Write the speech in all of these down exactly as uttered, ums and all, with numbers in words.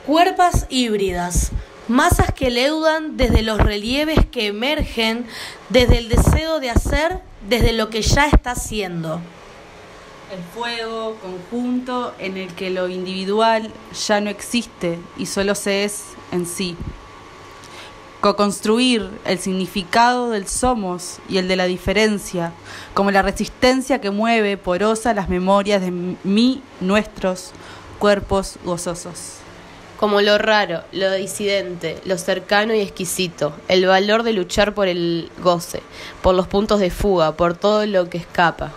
Cuerpas híbridas, masas que leudan desde los relieves que emergen, desde el deseo de hacer, desde lo que ya está haciendo. El fuego, conjunto en el que lo individual ya no existe y solo se es en sí. Co-construir el significado del somos y el de la diferencia, como la resistencia que mueve porosa las memorias de mí, nuestros cuerpos gozosos. Como lo raro, lo disidente, lo cercano y exquisito, el valor de luchar por el goce, por los puntos de fuga, por todo lo que escapa.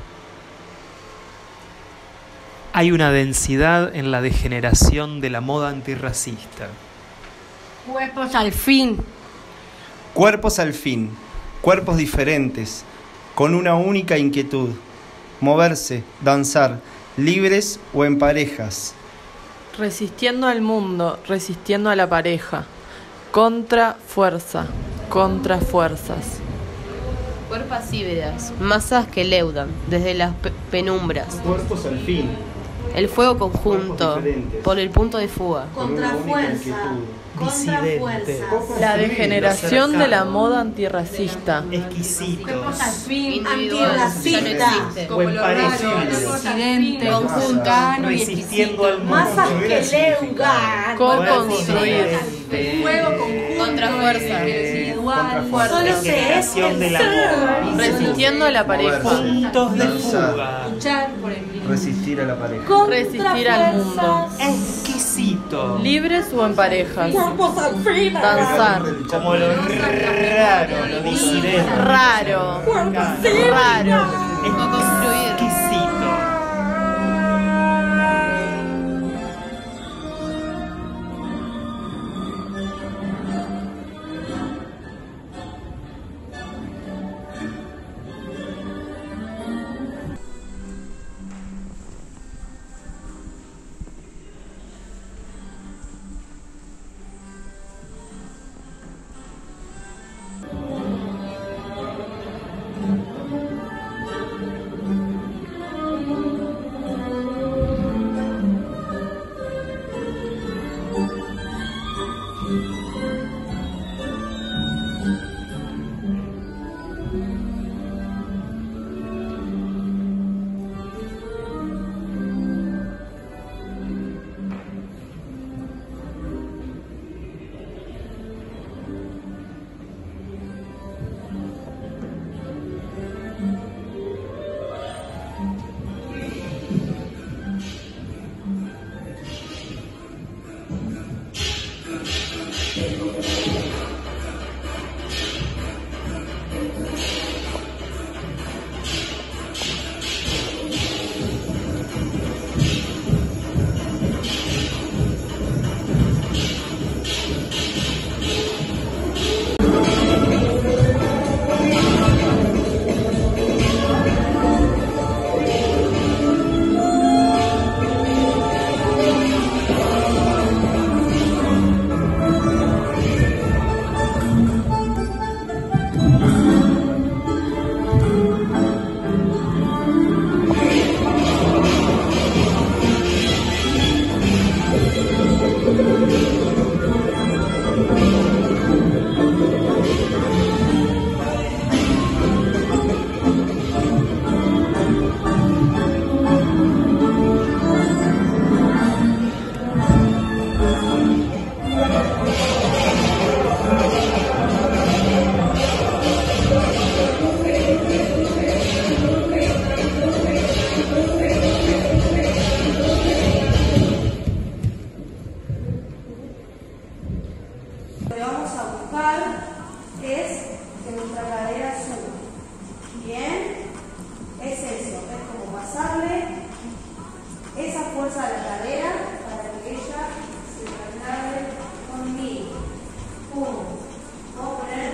Hay una densidad en la degeneración de la moda antirracista. Cuerpos al fin. Cuerpos al fin, cuerpos diferentes, con una única inquietud: moverse, danzar, libres o en parejas. Resistiendo al mundo, resistiendo a la pareja. Contra fuerza, contra fuerzas. Cuerpas híbridas, masas que leudan desde las pe- penumbras. Cuerpos al fin. El fuego conjunto, por el punto de fuga. Contrafuerza, contrafuerza. La degeneración de la moda antirracista. Exquisito. Individual, ya no existe. O en pareja. Disidente, Conjunto. Resistiendo al mundo. Masas que leudan. Co-construir. Contra fuerza. Solo se es Generación el del ser. amor. Resistiendo a la pareja. Puntos de fuga. Resistir a la pareja. Resistir al mundo. Exquisito. Libres o en parejas. Danzar. Como lo raro, lo disidente. Raro. Raro. Exquisito. Lo que vamos a buscar es que nuestra cadera suba. Bien, es eso, es como pasarle esa fuerza a la cadera para que ella se traslade conmigo. Pum. Vamos a poner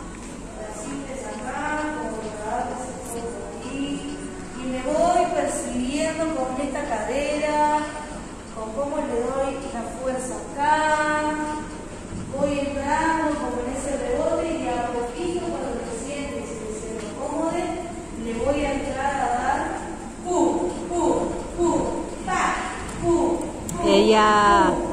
bracitos acá, como trabajar ese fuerza aquí. Y me voy percibiendo con esta cadera, con cómo le doy la fuerza acá. Voy entrando como en ese rebote y a poquito cuando te sientes y se me acomode, le voy a entrar a dar pum, pum, pum, pa, pum, pum. Ella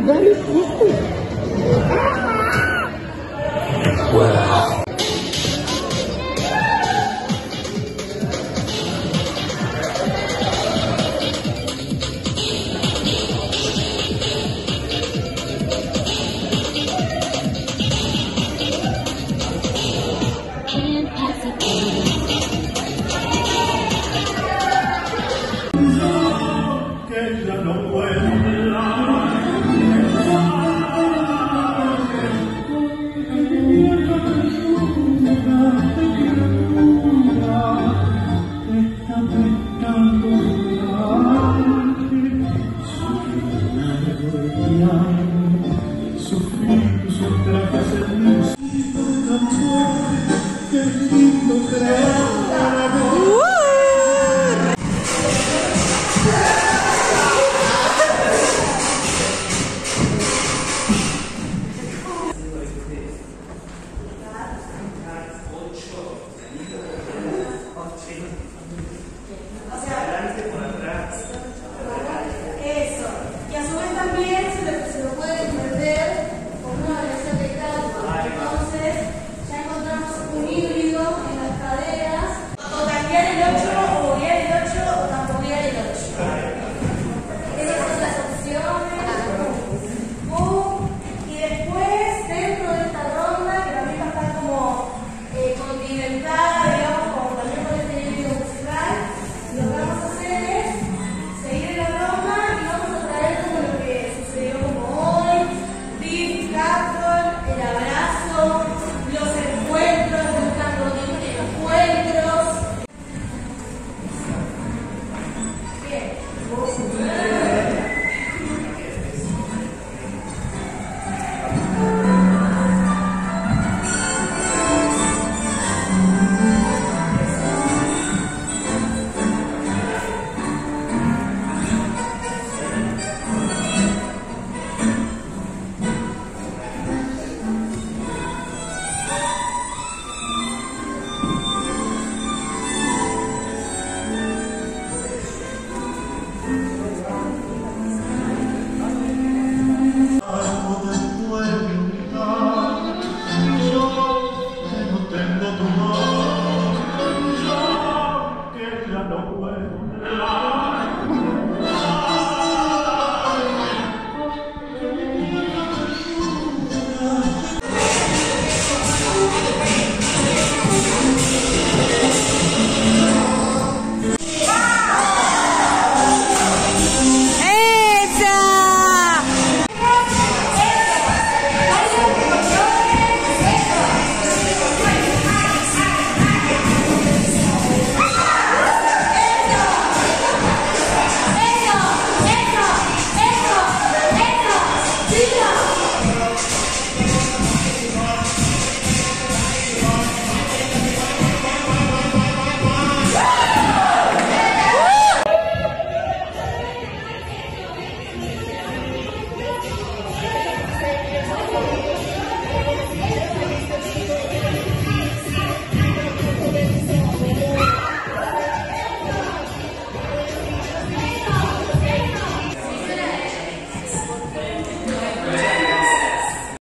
dale.